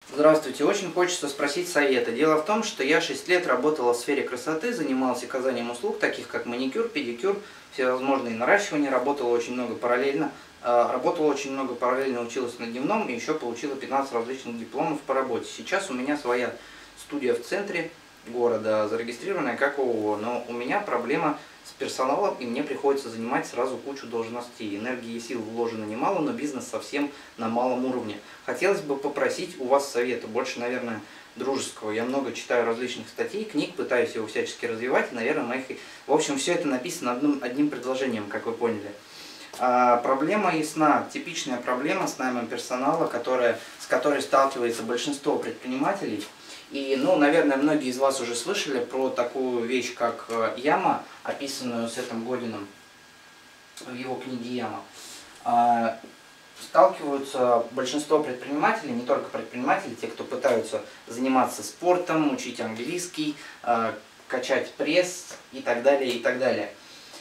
Здравствуйте, очень хочется спросить совета. Дело в том, что я 6 лет работала в сфере красоты, занимался оказанием услуг, таких как маникюр, педикюр, всевозможные наращивания, работала очень много параллельно, училась на дневном и еще получила 15 различных дипломов по работе. Сейчас у меня своя студия в центре города, зарегистрированная как ООО, но у меня проблема с персоналом, и мне приходится занимать сразу кучу должностей. Энергии и сил вложено немало, но бизнес совсем на малом уровне. Хотелось бы попросить у вас совета, больше, наверное, дружеского. Я много читаю различных статей, книг, пытаюсь его всячески развивать, и, наверное, В общем, все это написано одним предложением, как вы поняли. Проблема ясна, типичная проблема с наймом персонала, с которой сталкивается большинство предпринимателей. И, наверное, многие из вас уже слышали про такую вещь, как яма, описанную Сетом Годином в его книге «Яма». Сталкиваются большинство предпринимателей, не только предприниматели, те, кто пытаются заниматься спортом, учить английский, качать пресс и так далее, и так далее.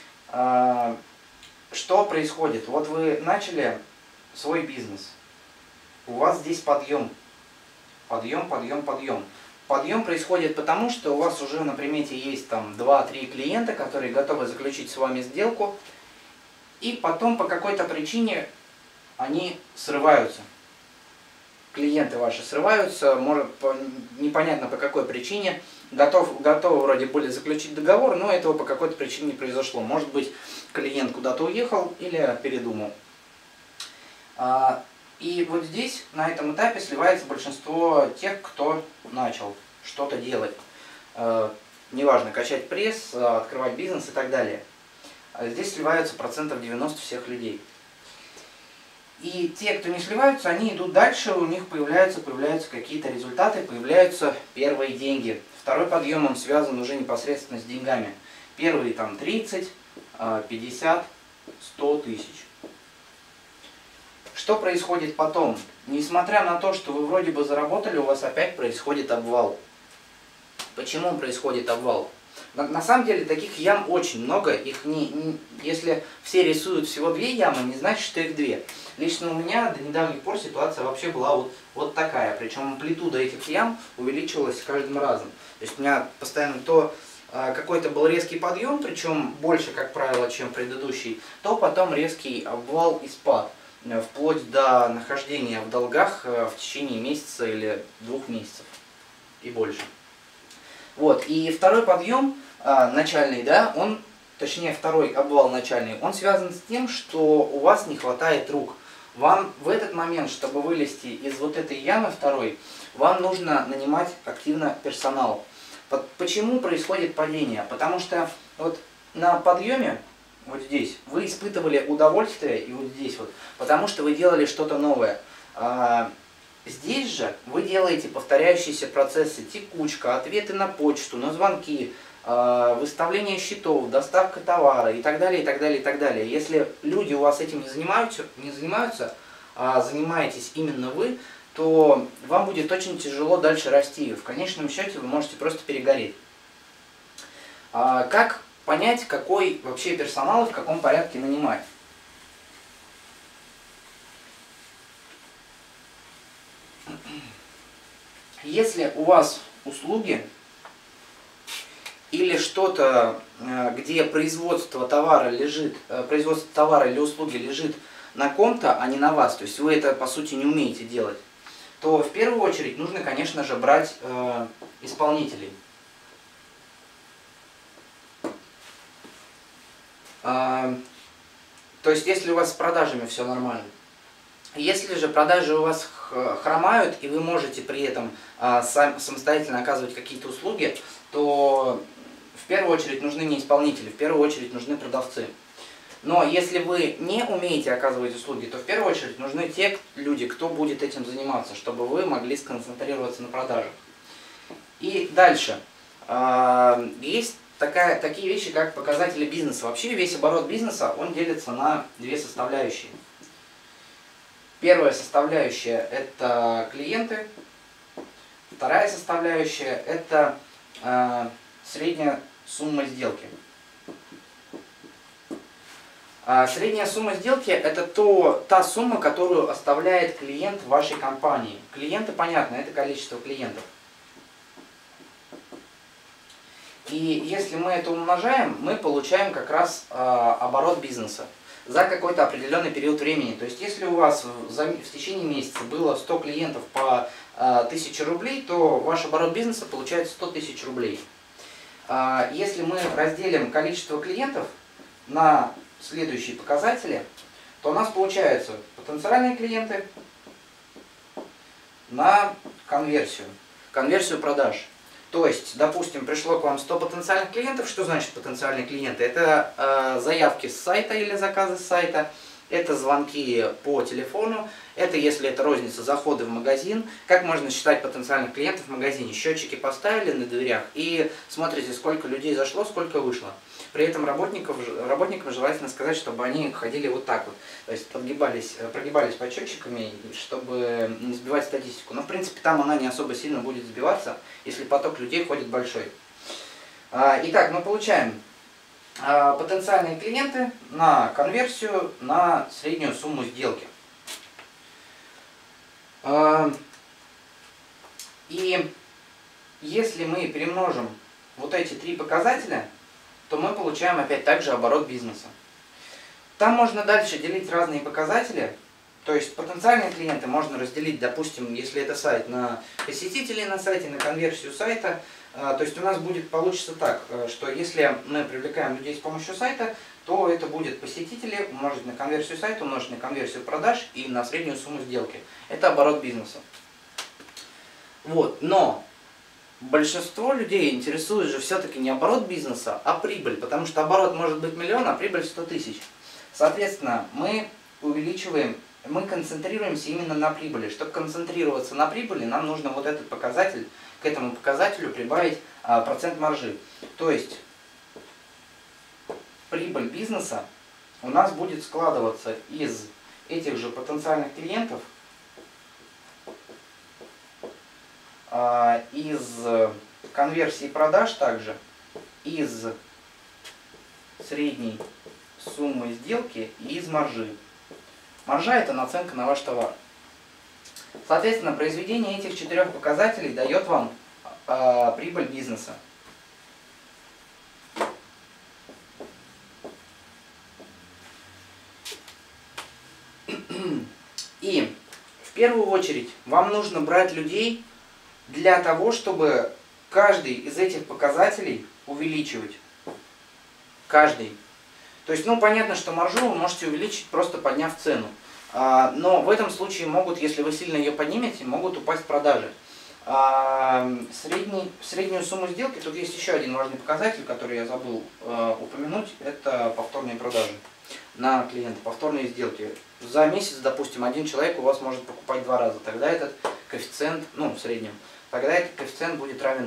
Что происходит? Вот вы начали свой бизнес, у вас здесь подъем. Подъем происходит потому, что у вас уже на примете есть там 2-3 клиента, которые готовы заключить с вами сделку, и потом по какой-то причине они срываются. Клиенты ваши срываются, непонятно по какой причине, готовы вроде были заключить договор, но этого по какой-то причине не произошло. Может быть, клиент куда-то уехал или передумал. И вот здесь, на этом этапе, сливается большинство тех, кто начал что-то делать. Неважно, качать пресс, открывать бизнес и так далее. Здесь сливаются 90% всех людей. И те, кто не сливаются, они идут дальше, у них появляются какие-то результаты, появляются первые деньги. Второй подъем, он связан уже непосредственно с деньгами. Первые там 30, 50, 100 тысяч. Что происходит потом? Несмотря на то, что вы вроде бы заработали, у вас опять происходит обвал. Почему происходит обвал? На самом деле таких ям очень много. Если все рисуют всего 2 ямы, не значит, что их 2. Лично у меня до недавних пор ситуация вообще была вот такая. Причем амплитуда этих ям увеличивалась с каждым разом. То есть у меня постоянно какой-то был резкий подъем, причем больше, как правило, чем предыдущий, то потом резкий обвал и спад. Вплоть до нахождения в долгах в течение месяца или 2 месяцев и больше. Вот, и второй подъем начальный, да, точнее второй обвал начальный, он связан с тем, что у вас не хватает рук. Вам в этот момент, чтобы вылезти из вот этой ямы второй, вам нужно нанимать активно персонал. Почему происходит падение? Потому что вот на подъеме, вот здесь, вы испытывали удовольствие, и вот здесь вот, потому что вы делали что-то новое. Здесь же вы делаете повторяющиеся процессы: текучка, ответы на почту, на звонки, выставление счетов, доставка товара и так далее, и так далее, и так далее. Если люди у вас этим не занимаются, а занимаетесь именно вы, то вам будет очень тяжело дальше расти. В конечном счете вы можете просто перегореть. Как понять, какой вообще персонал и в каком порядке нанимать? Если у вас услуги или что-то, где производство товара или услуги лежит на ком-то, а не на вас, то есть вы это по сути не умеете делать, то в первую очередь нужно, конечно же, брать исполнителей. То есть если у вас с продажами все нормально. Если же продажи у вас хромают, и вы можете при этом самостоятельно оказывать какие-то услуги, то в первую очередь нужны не исполнители, в первую очередь нужны продавцы. Но если вы не умеете оказывать услуги, то в первую очередь нужны те люди, кто будет этим заниматься, чтобы вы могли сконцентрироваться на продажах. И дальше. Есть такие вещи, как показатели бизнеса. Вообще весь оборот бизнеса, он делится на 2 составляющие. Первая составляющая – это клиенты. Вторая составляющая – это средняя сумма сделки. Средняя сумма сделки – это та сумма, которую оставляет клиент в вашей компании. Клиенты, понятно, это количество клиентов. И если мы это умножаем, мы получаем как раз оборот бизнеса за какой-то определенный период времени. То есть если у вас в течение месяца было 100 клиентов по 1000 рублей, то ваш оборот бизнеса получается 100 тысяч рублей. Если мы разделим количество клиентов на следующие показатели, то у нас получаются потенциальные клиенты на конверсию продаж. То есть, допустим, пришло к вам 100 потенциальных клиентов. Что значит потенциальные клиенты? Это заявки с сайта или заказы с сайта, это звонки по телефону, это, если это розница, заходы в магазин. Как можно считать потенциальных клиентов в магазине? Счетчики поставили на дверях и смотрите, сколько людей зашло, сколько вышло. При этом работникам желательно сказать, чтобы они ходили вот так вот, то есть прогибались под счетчиками, чтобы не сбивать статистику. Но в принципе там она не особо сильно будет сбиваться, если поток людей ходит большой. Итак, мы получаем потенциальные клиенты на конверсию, на среднюю сумму сделки. И если мы перемножим вот эти три показателя, то мы получаем опять также оборот бизнеса. Там можно дальше делить разные показатели. То есть потенциальные клиенты можно разделить, допустим, если это сайт, на посетителей на сайте, на конверсию сайта. То есть у нас получится так, что если мы привлекаем людей с помощью сайта, то это будет посетители умножить на конверсию сайта, умножить на конверсию продаж и на среднюю сумму сделки. Это оборот бизнеса. Вот, но большинство людей интересует же все-таки не оборот бизнеса, а прибыль, потому что оборот может быть 1 000 000, а прибыль 100 тысяч. Соответственно, мы концентрируемся именно на прибыли. Чтобы концентрироваться на прибыли, нам нужно вот этот показатель, к этому показателю прибавить процент маржи. То есть прибыль бизнеса у нас будет складываться из этих же потенциальных клиентов, из конверсии продаж также, из средней суммы сделки и из маржи. Маржа – это наценка на ваш товар. Соответственно, произведение этих 4 показателей дает вам прибыль бизнеса. И в первую очередь вам нужно брать людей для того, чтобы каждый из этих показателей увеличивать. Каждый. То есть, понятно, что маржу вы можете увеличить, просто подняв цену. Но в этом случае если вы сильно ее поднимете, могут упасть продажи. Среднюю сумму сделки, тут есть еще один важный показатель, который я забыл упомянуть, это повторные продажи на клиента, повторные сделки. За месяц, допустим, один человек у вас может покупать 2 раза, тогда этот коэффициент, в среднем, тогда этот коэффициент будет равен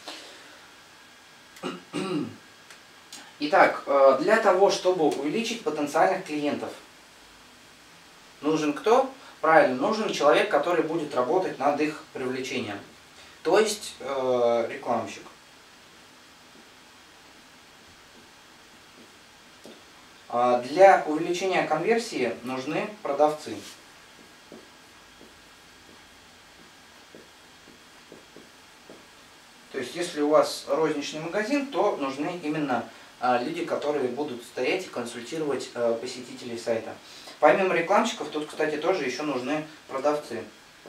2. Итак, для того, чтобы увеличить потенциальных клиентов, нужен кто? Правильно, нужен человек, который будет работать над их привлечением, то есть рекламщик. Для увеличения конверсии нужны продавцы. То есть, если у вас розничный магазин, то нужны именно люди, которые будут стоять и консультировать посетителей сайта. Помимо рекламщиков, тут, кстати, тоже еще нужны продавцы.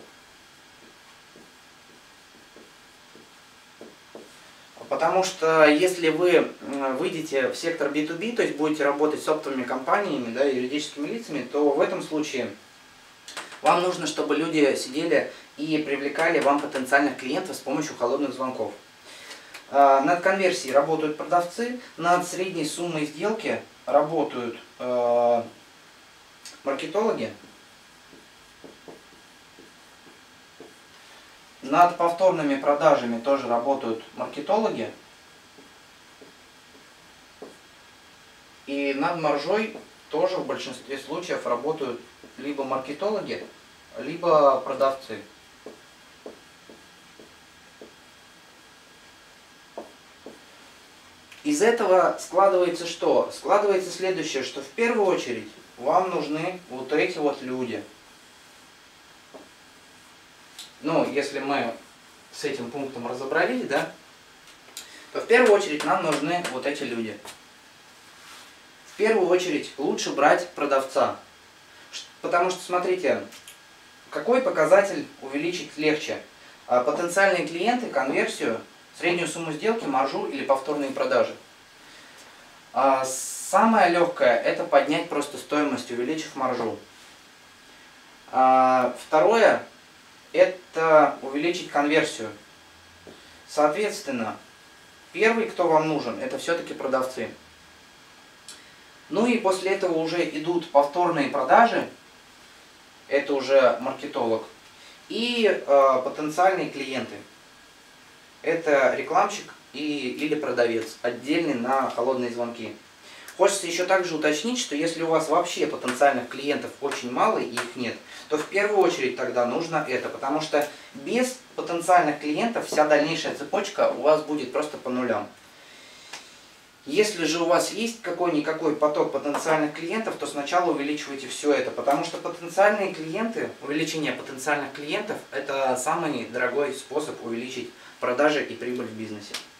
Потому что если вы выйдете в сектор B2B, то есть будете работать с оптовыми компаниями, юридическими лицами, то в этом случае вам нужно, чтобы люди сидели и привлекали вам потенциальных клиентов с помощью холодных звонков. Над конверсией работают продавцы, над средней суммой сделки работают маркетологи, над повторными продажами тоже работают маркетологи, и над маржой тоже в большинстве случаев работают либо маркетологи, либо продавцы. Из этого складывается что? Складывается следующее, что в первую очередь вам нужны вот эти вот люди. Ну, если мы с этим пунктом разобрались, да, то в первую очередь нам нужны вот эти люди. В первую очередь лучше брать продавца. Потому что, смотрите, какой показатель увеличить легче? Потенциальные клиенты, конверсию, среднюю сумму сделки, маржу или повторные продажи. Самое легкое – это поднять просто стоимость, увеличив маржу. Второе – это увеличить конверсию. Соответственно, первый, кто вам нужен, это все-таки продавцы. Ну и после этого уже идут повторные продажи, это уже маркетолог, и потенциальные клиенты. Это рекламщик или продавец, отдельный на холодные звонки. Хочется еще также уточнить, что если у вас вообще потенциальных клиентов очень мало и их нет, то в первую очередь тогда нужно это, потому что без потенциальных клиентов вся дальнейшая цепочка у вас будет просто по нулям. Если же у вас есть какой-никакой поток потенциальных клиентов, то сначала увеличивайте все это, потому что потенциальные клиенты, увеличение потенциальных клиентов – это самый дорогой способ увеличить продажи и прибыль в бизнесе.